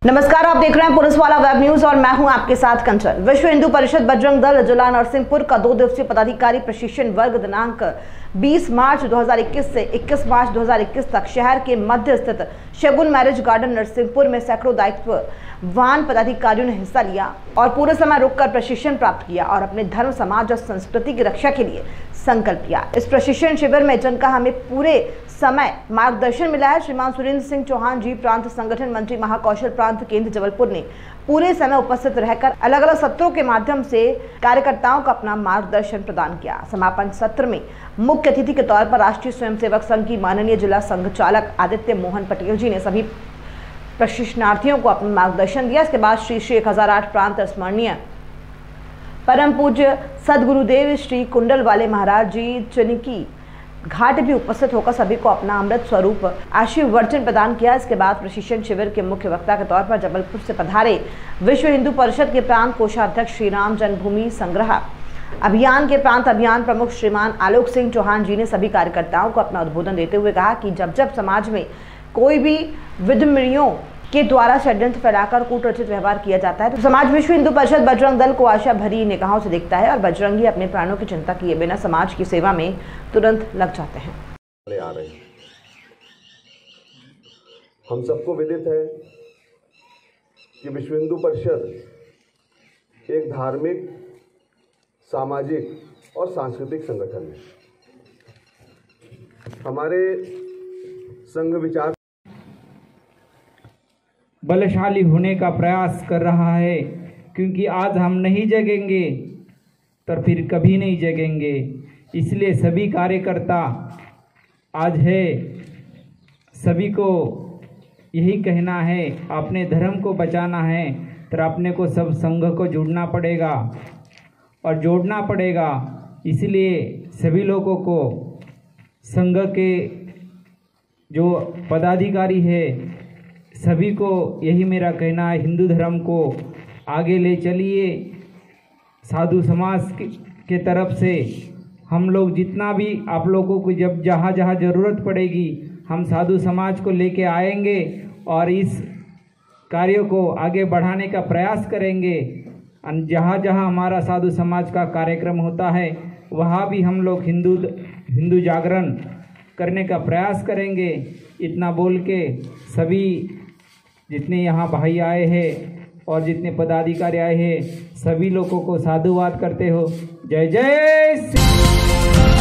नमस्कार, आप देख रहे हैं पुलिस वाला वेब न्यूज और मैं हूं आपके साथ कंचन। विश्व हिंदू परिषद बजरंग दल जिला नरसिंहपुर का 2 दिवसीय पदाधिकारी प्रशिक्षण वर्ग दिनांक 20 मार्च 2021 से 21 मार्च 2021 तक शहर के मध्य स्थित शगुन मैरिज गार्डन नरसिंहपुर में सैकड़ों दायित्ववान पदाधिकारियों ने हिस्सा लिया और पूरे समय रुककर प्रशिक्षण प्राप्त किया और अपने धर्म, समाज और संस्कृति की रक्षा के लिए संकल्प लिया। इस प्रशिक्षण शिविर में जिनका हमें पूरे समय मार्गदर्शन मिला है, श्रीमान सुरेंद्र सिंह चौहान जी, प्रांत संगठन मंत्री, महाकौशल प्रांत केंद्र जबलपुर ने पूरे समय उपस्थित रहकर अलग अलग सत्रों के माध्यम से कार्यकर्ताओं को अपना मार्गदर्शन प्रदान किया। समापन सत्र में मुख्य अतिथि के तौर पर राष्ट्रीय स्वयंसेवक संघ की माननीय जिला संघ चालक आदित्य मोहन पटेल जी ने सभी प्रशिक्षणार्थियों को अपना मार्गदर्शन दिया। इसके बाद श्री 1008 प्रांत स्मरणीय परम पूज्य सदगुरुदेव श्री कुंडल वाले महाराज जी चिनकी घाट भी उपस्थित होकर सभी को अपना अमृत स्वरूप आशीर्वचन प्रदान किया। इसके बाद प्रशिक्षण शिविर के मुख्य वक्ता के तौर पर जबलपुर से पधारे विश्व हिंदू परिषद के प्रांत कोषाध्यक्ष श्री राम जन्मभूमि संग्रह अभियान के प्रांत अभियान प्रमुख श्रीमान आलोक सिंह चौहान जी ने सभी कार्यकर्ताओं को अपना उद्बोधन देते हुए कहा कि जब समाज में कोई भी विधर्मियों के द्वारा षड्यंत्र फैलाकर कूटरचित व्यवहार किया जाता है तो समाज विश्व हिंदू परिषद बजरंग दल को आशा भरी निगाहों से देखता है और बजरंगी अपने प्राणों की चिंता किए बिना समाज की सेवा में तुरंत लग जाते हैं। आ रहे हैं। हम सबको विदित है कि विश्व हिंदू परिषद एक धार्मिक, सामाजिक और सांस्कृतिक संगठन है। हमारे संघ विचार बलशाली होने का प्रयास कर रहा है, क्योंकि आज हम नहीं जगेंगे तो फिर कभी नहीं जगेंगे। इसलिए सभी कार्यकर्ता आज है, सभी को यही कहना है, अपने धर्म को बचाना है तो अपने को सब संघ को जुड़ना पड़ेगा और जोड़ना पड़ेगा। इसलिए सभी लोगों को संघ के जो पदाधिकारी है सभी को यही मेरा कहना है, हिंदू धर्म को आगे ले चलिए। साधु समाज के तरफ से हम लोग जितना भी आप लोगों को जब जहाँ जहाँ ज़रूरत पड़ेगी हम साधु समाज को लेके आएंगे और इस कार्य को आगे बढ़ाने का प्रयास करेंगे। जहाँ जहाँ हमारा साधु समाज का कार्यक्रम होता है वहाँ भी हम लोग हिंदू जागरण करने का प्रयास करेंगे। इतना बोल के सभी जितने यहाँ भाई आए हैं और जितने पदाधिकारी आए हैं सभी लोगों को साधुवाद करते हो। जय जय श्री